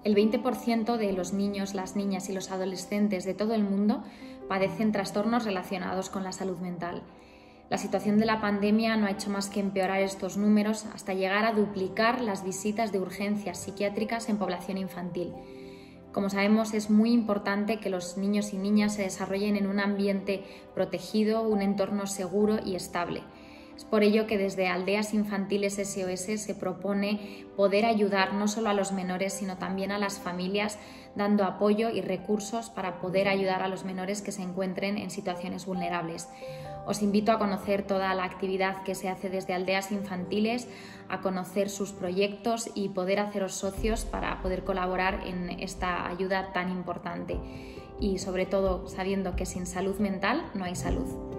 El 20% de los niños, las niñas y los adolescentes de todo el mundo padecen trastornos relacionados con la salud mental. La situación de la pandemia no ha hecho más que empeorar estos números hasta llegar a duplicar las visitas de urgencias psiquiátricas en población infantil. Como sabemos, es muy importante que los niños y niñas se desarrollen en un ambiente protegido, un entorno seguro y estable. Es por ello que desde Aldeas Infantiles SOS se propone poder ayudar no solo a los menores, sino también a las familias, dando apoyo y recursos para poder ayudar a los menores que se encuentren en situaciones vulnerables. Os invito a conocer toda la actividad que se hace desde Aldeas Infantiles, a conocer sus proyectos y poder haceros socios para poder colaborar en esta ayuda tan importante. Y sobre todo sabiendo que sin salud mental no hay salud.